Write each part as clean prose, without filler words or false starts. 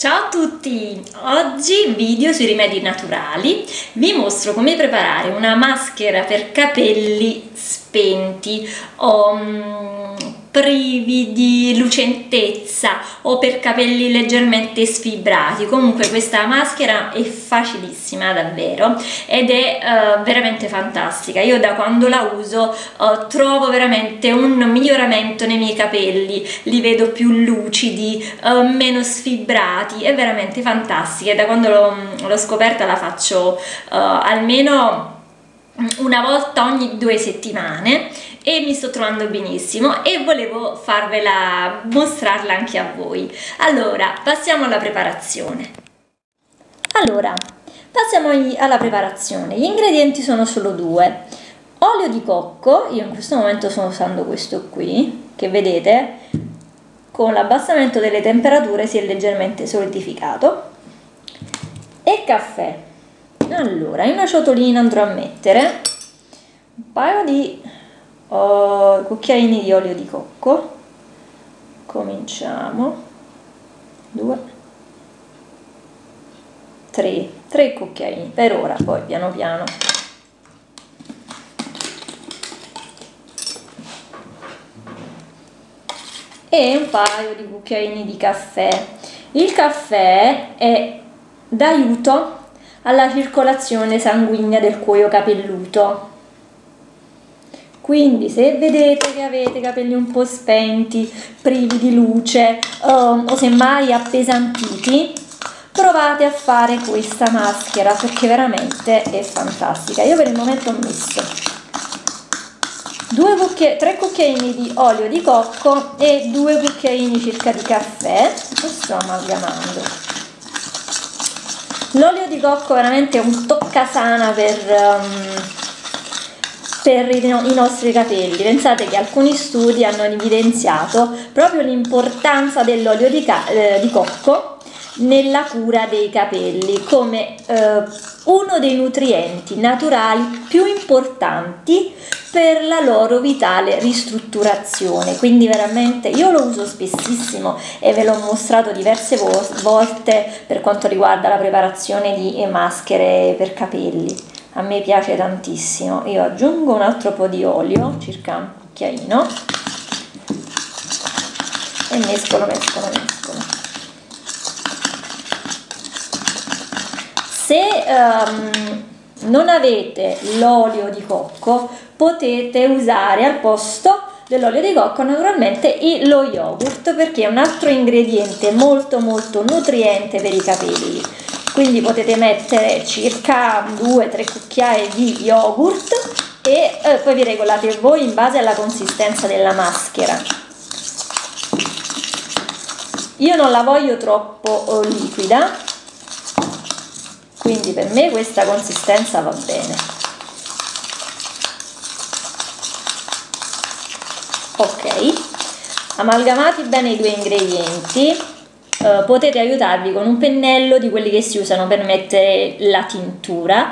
Ciao a tutti! Oggi video sui rimedi naturali. Vi mostro come preparare una maschera per capelli spenti o privi di lucentezza o per capelli leggermente sfibrati. Comunque questa maschera è facilissima davvero ed è veramente fantastica. Io da quando la uso trovo veramente un miglioramento nei miei capelli, li vedo più lucidi, meno sfibrati, è veramente fantastica. E da quando l'ho scoperta la faccio almeno una volta ogni 2 settimane e mi sto trovando benissimo e volevo mostrarla anche a voi. Allora, passiamo alla preparazione. Alla preparazione. Gli ingredienti sono solo 2. Olio di cocco, io in questo momento sto usando questo qui, che vedete con l'abbassamento delle temperature si è leggermente solidificato, e caffè. Allora, in una ciotolina andrò a mettere un paio di cucchiaini di olio di cocco. Cominciamo. 2, 3 cucchiaini per ora, poi piano piano. E un paio di cucchiaini di caffè. Il caffè è d'aiuto alla circolazione sanguigna del cuoio capelluto, quindi se vedete che avete capelli un po' spenti, privi di luce o semmai appesantiti, provate a fare questa maschera perché veramente è fantastica. Io per il momento ho messo 3 cucchiaini di olio di cocco e 2 cucchiaini circa di caffè e sto amalgamando. L'olio di cocco veramente è un toccasana per i nostri capelli. Pensate che alcuni studi hanno evidenziato proprio l'importanza dell'olio di cocco nella cura dei capelli come uno dei nutrienti naturali più importanti per la loro vitale ristrutturazione. Quindi veramente io lo uso spessissimo e ve l'ho mostrato diverse volte per quanto riguarda la preparazione di maschere per capelli. A me piace tantissimo. Io aggiungo un altro po' di olio, circa un cucchiaino, e mescolo. Se non avete l'olio di cocco, potete usare al posto dell'olio di cocco naturalmente lo yogurt, perché è un altro ingrediente molto nutriente per i capelli. Quindi potete mettere circa 2-3 cucchiai di yogurt e poi vi regolate voi in base alla consistenza della maschera. Io non la voglio troppo liquida, quindi per me questa consistenza va bene. Ok, amalgamati bene i 2 ingredienti, potete aiutarvi con un pennello di quelli che si usano per mettere la tintura.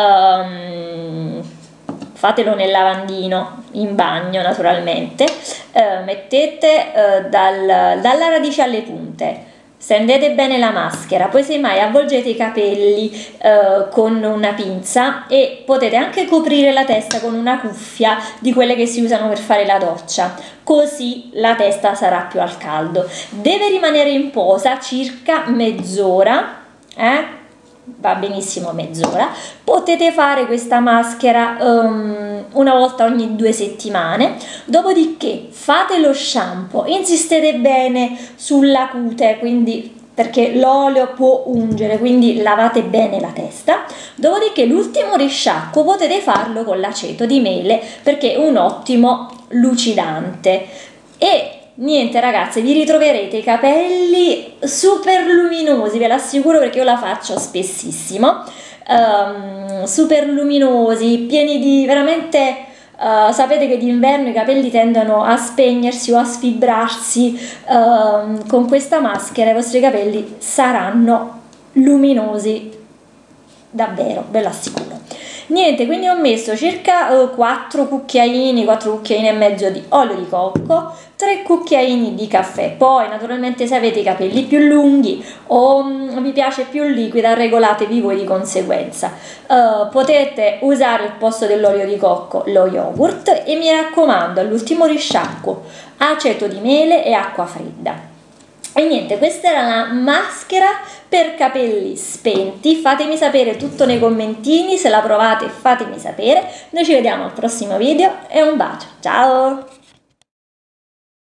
Fatelo nel lavandino, in bagno naturalmente. Mettete dalla radice alle punte. Stendete bene la maschera, poi semmai avvolgete i capelli con una pinza e potete anche coprire la testa con una cuffia di quelle che si usano per fare la doccia, così la testa sarà più al caldo. Deve rimanere in posa circa mezz'ora, va benissimo mezz'ora. Potete fare questa maschera una volta ogni 2 settimane, dopodiché fate lo shampoo, insistete bene sulla cute, quindi perché l'olio può ungere, quindi lavate bene la testa. Dopodiché l'ultimo risciacquo potete farlo con l'aceto di mele perché è un ottimo lucidante. E niente ragazze, vi ritroverete i capelli super luminosi, ve l'assicuro perché io la faccio spessissimo, super luminosi, pieni di veramente, sapete che d'inverno i capelli tendono a spegnersi o a sfibrarsi, con questa maschera i vostri capelli saranno luminosi davvero, ve l'assicuro. Niente, quindi ho messo circa 4 cucchiaini, 4 cucchiaini e mezzo di olio di cocco, 3 cucchiaini di caffè. Poi naturalmente se avete i capelli più lunghi o vi piace più liquida, regolatevi voi di conseguenza. Potete usare al posto dell'olio di cocco lo yogurt e mi raccomando, all'ultimo risciacquo aceto di mele e acqua fredda. E niente, questa era la maschera per capelli spenti. Fatemi sapere tutto nei commentini, se la provate fatemi sapere. Noi ci vediamo al prossimo video e un bacio, ciao!